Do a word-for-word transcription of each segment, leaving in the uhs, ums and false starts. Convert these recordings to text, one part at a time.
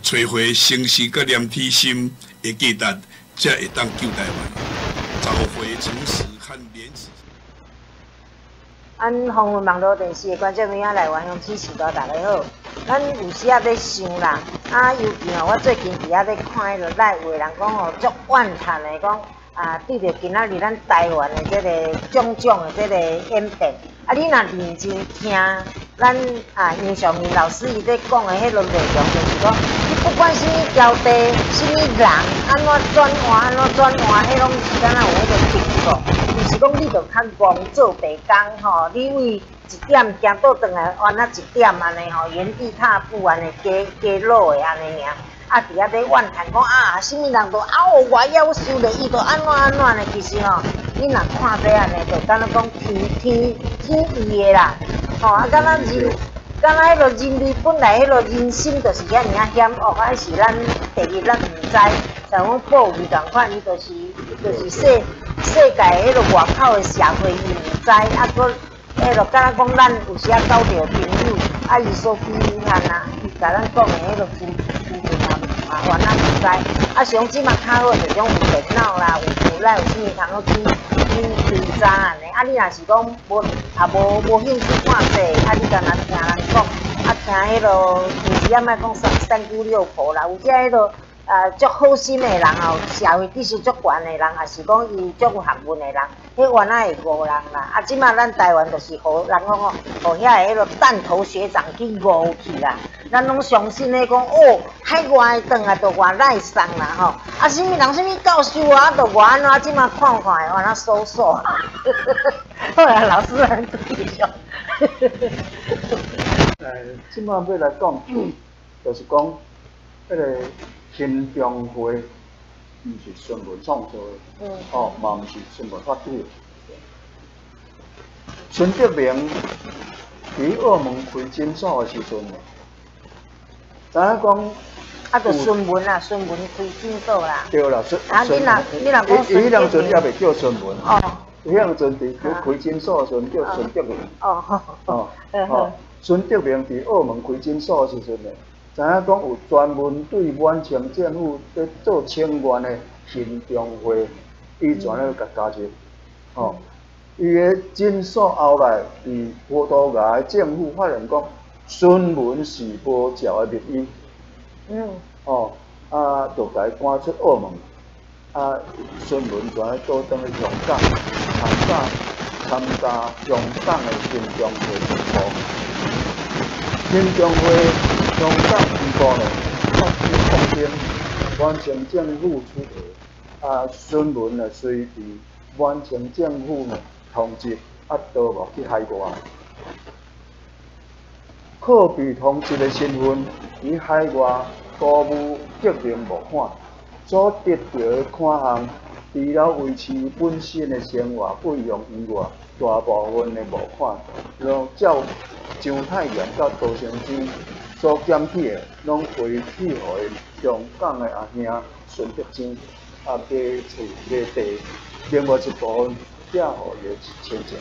找回城市甲连体心的价值，才会当救台湾。召回诚实和廉耻。 咱访问网络电视的观众朋友来源乡支持大大家好。咱有时啊咧想啦，啊尤其吼，我最近伫遐咧看迄个内有的人讲吼，足怨叹的讲啊，对着今仔日咱台湾的这个种种的这个演变，啊你若认真听咱啊杨尚明老师伊咧讲的迄个内容，就是讲，你不管什么交地、什么人，安怎转换、安怎转换，迄拢是敢若有迄个经过。就是讲，你着较戆做白工吼，你为一点行倒转来，换啊一点安尼吼，原地踏步安尼加加落的安尼尔。啊，伫遐咧怨叹讲啊，什么人都啊我要输了，伊着安怎安怎呢？其实吼，你若看这安尼，就敢若讲天天天意的啦。吼，啊，敢若人，敢若迄个人类本来迄个人心就是遐尔啊险恶，还是咱第一咱毋知，像讲暴雨共款，伊就是就是世世界迄个外口的社会伊毋知，啊，搁迄个敢若讲咱有时啊交着朋友，啊，伊所比你看啊，伊甲咱讲的迄个夫夫妻啊，啊，原来毋知，啊，上即马较好就种有电脑啦，有有咱有啥物通好去去追查安尼，啊，你若是讲无啊无无兴趣看这，啊，你干若听人讲，啊，听迄个有时啊莫讲三三姑六婆啦，有只迄个。啊，足好心的人哦，社会知识足悬的人，也是讲伊足有学问的人，迄原来会误人啦。啊，即马咱台湾就是互人讲哦，互遐个迄个弹头学长去误去啦。咱拢相信咧讲哦，海外转来就偌赖送啦吼。啊，什么人什么教授啊，就偌安怎，即马看看的，安怎搜索。好啦，老师很继续。 呃，即马要来讲，就是讲迄个。新中会毋是新闻创造的，嗯、哦，嘛毋是新闻发起的。孙德明伫澳门开诊所的时阵，知影讲啊，就孙文啦，孙文开诊所啦。 对啦，孙啊，你若你若讲孙德明， 伊迄阵也未叫孙文， 哦， 伊迄阵伫开诊所的时阵叫孙德明。 哦， 哦，哦，孙德明伫澳门开诊所的时阵呢。知影讲有专门对满清政府在做清官的新中会，伊全咧甲加入，吼、哦，伊个诊所后来，伫葡萄牙的政府发现讲，孙文是无照的密语，嗯，哦，啊，就甲伊赶出澳门，啊，孙文全咧倒转去香港参加参加香港的新中会宣布，新中会。香港宣布呢，发起抗争，满清政府出台，啊，孙文呢随伫满清政府呢通缉，啊，逃亡去海外。靠被通缉的身份，伫海外歌舞革命募款，所得到的款项，除了维持本身的生活费用以外，大部分的募款，拢照周太炎甲杜成之。所减去的，拢回去互香港的阿兄孙德珍，啊，加厝加地，另外一部分寄互伊的亲戚。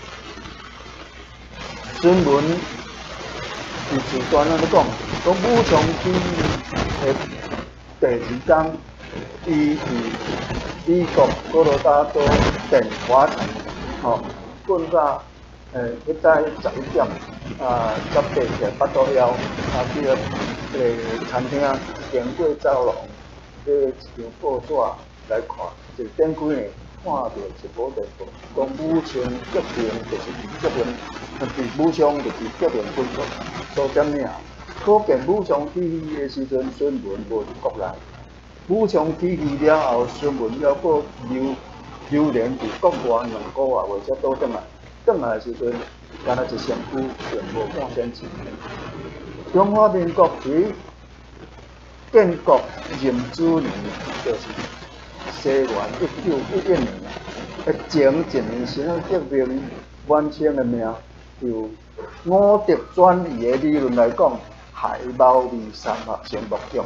孙文伫自传安尼讲，讲武昌起义的第二天，伊伫美国科罗拉多电话城，吼，困到。诶，迄早十一点，啊，才爬起来巴肚枵，啊，去个迄个餐厅经过走廊，买一张报纸来看，就点开呢，看到一部电报，讲武昌革命就是革命，是武昌就是革命军国所点名，可见武昌起义的时阵，孙文无伫国内。武昌起义了后，孙文还阁留留连伫国外两个月后才倒转来。转来的时阵，干那一身躯全无半仙钱。中华民国伫建国壬子年，就是西元一九一一年，诶，前一年时啊革命满清的命，就五德转移的理论来讲，海贸易三合成目标，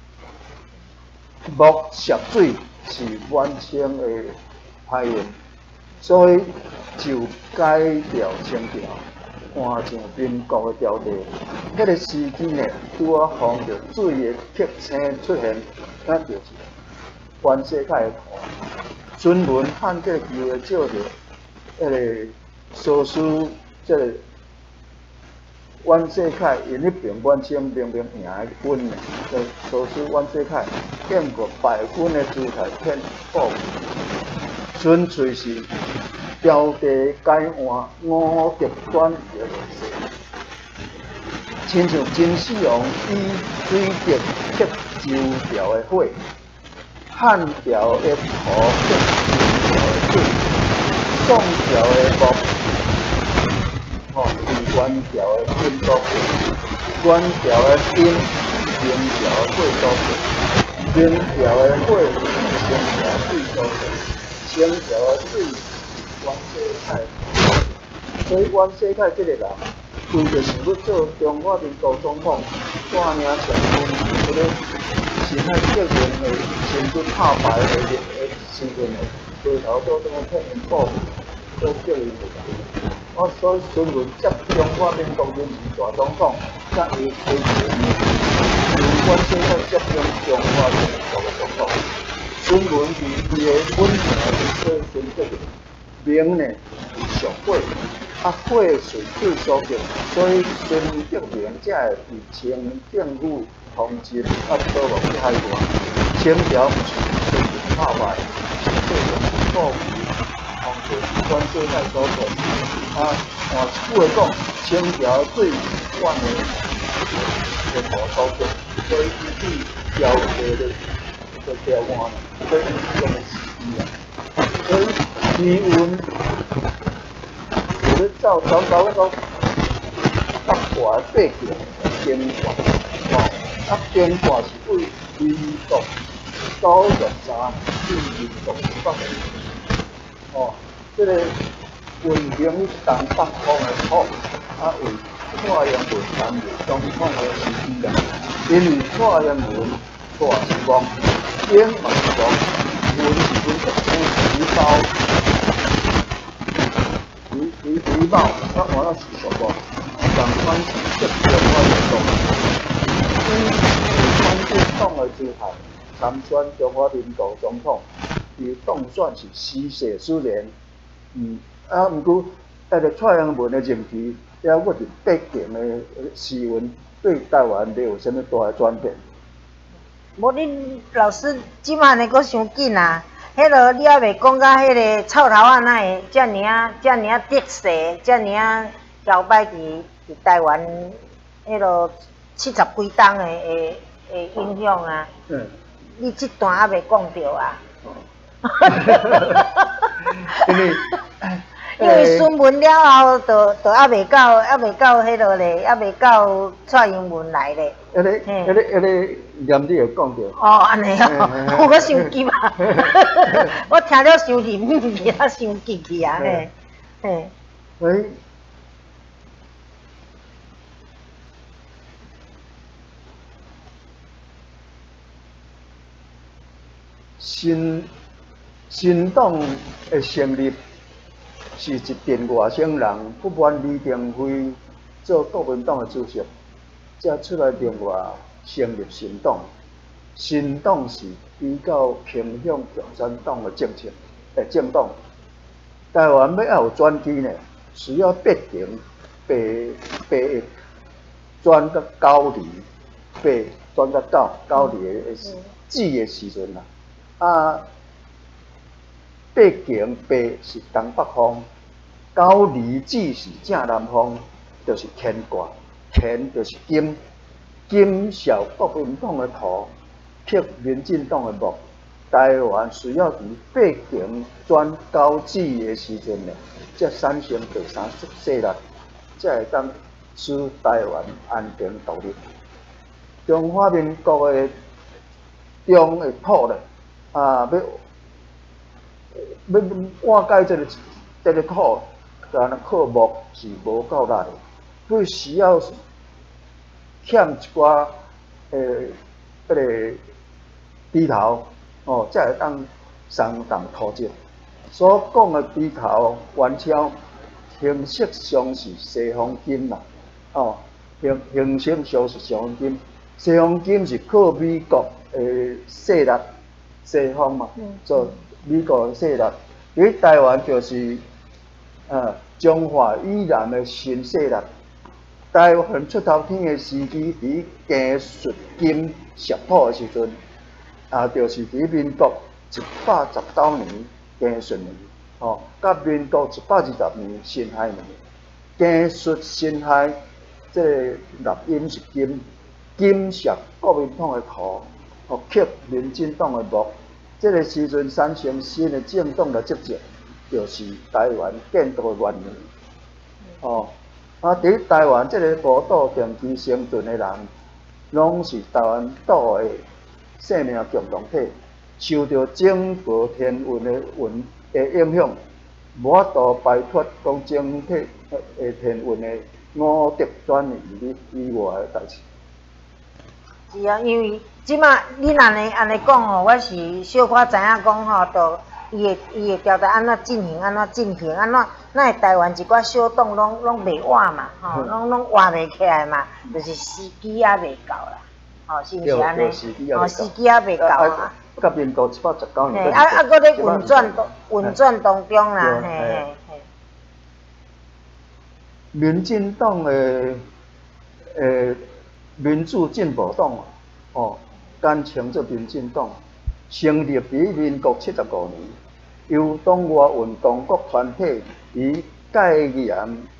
木涉水是满清的排源。所以就改掉清朝， 换上民国的朝代，迄、那个时期呢，拄啊碰到水的刻星出现，那就是袁世凯的图。孙文汉这个机会借着迄个苏苏这个袁世凯因迄边阮清明明赢的军呢，就苏苏袁世凯建国败军的姿态骗报，纯粹是朝地改换五极端的模式，亲像秦始皇以水滴刻周朝的火。汉朝的土刻周朝的水，宋朝的木，吼是元朝的金都火，元朝的金，明朝的贵都火，明朝的火是清朝贵都火，清朝的水袁世凯。所以袁世凯这个人，为着想要做中华民国总统，带领全军迄个。是咱革命的新军拍牌的的时阵呢，回头做这么骗人报，做革命的。我所以孙文接中华民国临时大总统，才会推前呢，由阮世凯接任中华民国的总统。孙文是伊的本名是做孙革命，名呢是上火，啊火是最所叫，所以孙革命才会被清政府。通知啊，倒落去海外，清朝不是宣传拍卖，是这种告通知袁世凯所做。啊，换一句话讲，清朝最晚的全部所做，所以伊对朝廷的个调换，所以是用的时机啊。所以伊运，有咧照早早迄种北华八桥经过。啊，经过是为民国九十三至民国八年，哦，这个运行于东北方的土，啊为蔡英文担任总统的时机啦。因为蔡英文大是讲，英嘛是讲，文是本着生皮包，皮皮皮包，啊完了是什么？相关是接中华民国。以川进党的姿态参选中华民国总统，伊当选是死血之年。嗯，啊，毋过迄个蔡英文的任期，也我是北京的时运对台湾没有什么大的转变。 无恁老师即摆呢，阁伤紧啊！迄落你还袂讲到迄个臭头仔哪会遮尔啊、遮尔啊得势、遮尔啊摇摆伫伫台湾迄落。七十几档的的的影响啊！嗯，你这段还未讲到啊？因为因为孙文了后，就就还未到，还未到迄落咧，还未到蔡英文来咧。 迄个、迄个、迄个念你有讲到。 哦，安尼哦，我伤急啊！我听了伤认去啊，伤急去啊！嘿，嘿。 喂。新新党的成立是一阵外省人不满李登辉做国民党的主席，才出来另外成立新党。新党是比较偏向共产党的政策诶政党。台湾要有选举呢，需要必定八八转到九年，八转到九九年的子的时阵啦。啊，八经八是东北方，九二子是正南方，就是乾卦，乾就是金，金小国民党的土，克民进党的木。台湾需要伫八经转九子的时阵呢，才产生第三世世力，才会当使台湾安定独立。中华民国的中的土呢？啊，要要瓦解这个这个土，但是靠木是无够力的，所以需要欠一寡诶，迄个低头哦，才会当相当土质。所讲的低头元宵， 形式上是西方金啦，哦，形形式上是西方金，西方金是靠美国诶势力，西方嘛，做美国的势力，伫台湾就是呃中华以南的新势力。台湾出头天的时期，伫技术金石破的时阵，啊，就是伫民国一百十九年技术年，哦，甲民国一百二十年辛亥年，技术辛亥，这个录音是金，金石国民党的头，哦，克民进党的幕。这个时阵产生新的政党来执政，就是台湾建国的元年，哦。啊！伫台湾即个宝岛长期生存的人，拢是台湾岛的生命共同体，受到整个天运的运的影响，无法度摆脱讲整体的天运的五德转移以外的代志。 是啊，因为即马恁安尼安尼讲吼，我是小可知影讲吼，就伊的伊的调查安怎进行，安怎进行，安怎。咱台湾一寡小党拢拢袂活嘛，吼，拢拢活袂起来嘛，就是时机也袂到啦，吼，是毋是安尼？吼，时机也袂到啊。 甲民国一百十九年。 啊啊，搁咧运转当运转当中啦，嘿嘿嘿。 民进党诶诶民主进步党哦，简称做民进党，成立于民国七十五年。由党外运动各团体以戒严、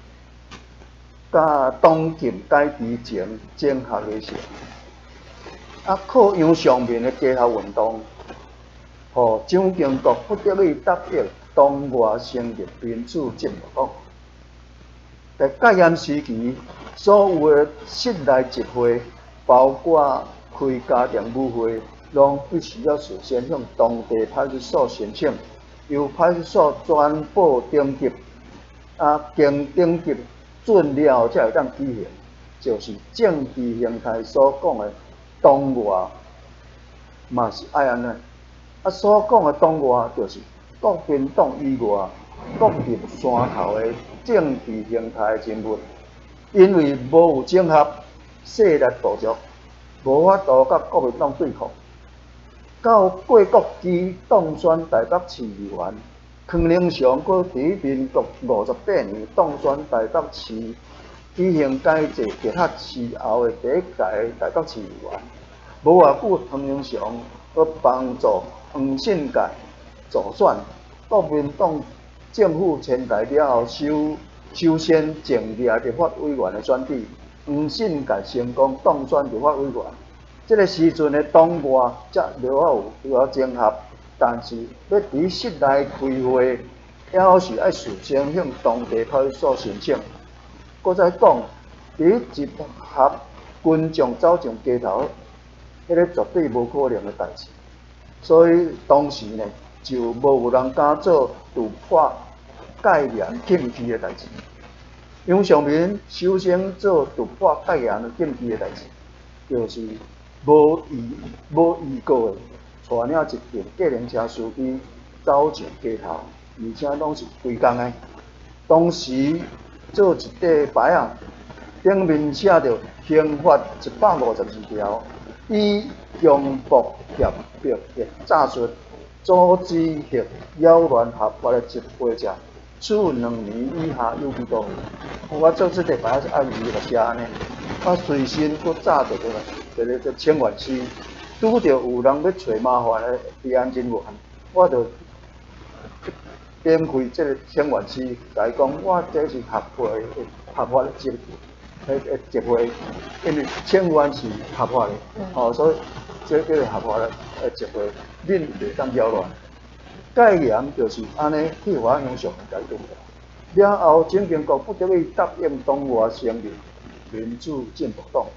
甲党禁改之前整合而成，啊，靠洋上面的结合运动，互蒋经国不得已答应党外成立民主进步党。在戒严时期，所有的室内集会，包括开家庭舞会，拢必须要事先向当地派出所申请。由派出所全部登记，啊，经登记准了才会当举行，就是政治形态所讲的党外，嘛是爱安尼。啊，所讲的党外就是国民党以外，国立山头的政治形态人物，因为无有整合势力部族，无法度甲国民党对抗。到过国期当选台北市议员，康宁祥搁伫民国五十八年当选台北市举行改制结合之后的第一届台北市议员。无偌久，康宁祥搁帮助黄信介助选，国民党政府迁台了后，修修宪正业立法委员的选举，黄信介成功当选立法委员。这个时阵的党外才了有了整合，但是要伫室内开会，也好是爱事先向当地派出所申请。搁再讲，伫集合群众走上街头，迄个绝对无可能的代志。所以当时呢，就无有人敢做突破戒严禁忌的代志。杨尚民首先做突破戒严禁忌的代志，就是。无预无预告的，带领一辆计程车司机走上街头，而且拢是规工的。当时做一块牌啊，顶面写着刑法一百五十二条，以强迫胁迫的诈术，组织或扰乱合法的集会者，处两年以下有期徒刑。我做这块牌是按字来写呢，我随身搁炸着个。一个叫清源区，拄着有人要找麻烦的治安人员，我就点开这个清源区，来讲我这是合法的、合法的集诶诶集会，因为清源是合法的，哦，所以这叫做合法的诶集会，恁袂当扰乱。戒严就是安尼替我用上解决了后，蒋经国不得已答应党外成立民主进步党。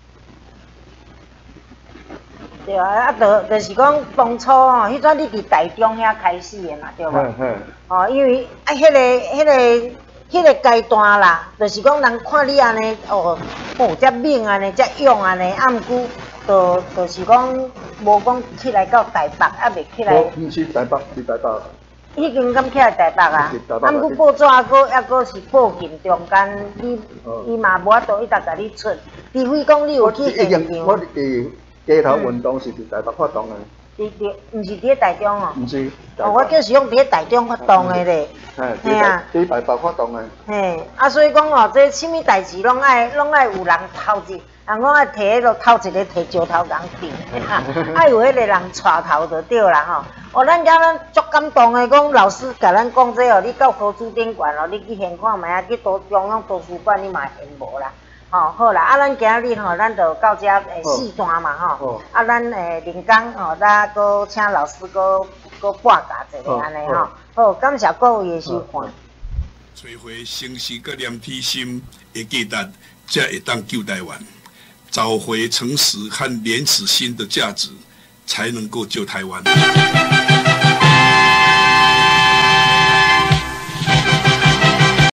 对啊，啊，就就是讲当初吼，迄阵你伫台中遐开始的嘛，对无？哦，因为啊，迄个、迄个、迄个阶段啦，就是讲人看你安尼，哦，哦，遮猛安尼，遮勇安尼，啊，毋过，就就是讲无讲起来到台北，啊，袂起来。 毋是台北，是台北。 已经敢起来台北啊，啊，毋过报纸还阁还阁是报警，中间你伊嘛无法度一直甲你出，除非讲你有去现场。 我伫街头运动是伫台北发动的。伫伫，毋是伫台中哦。 毋是。 哦，我叫是讲伫台中发动的咧。 嘿啊。伫台北发动的。 嘿，啊，所以讲哦，这啥物代志拢爱拢爱有人头一。人讲啊，摕迄落头一个摕石头共顶，啊有迄个人带头就对啦吼。哦，咱家咱足感动的，讲老师甲咱讲这哦，你到图书展馆哦，你去现看觅啊，去图中央图书馆你嘛现无啦。吼，好啦，啊，咱今日吼，咱就到遮诶四段嘛吼。啊，咱诶林工吼，咱搁请老师搁搁报答一下安尼吼。好，感谢各位诶收看。 找回诚实佮连体心的价值，才会当救台湾。找回诚实和廉耻心的价值，才能够救台湾。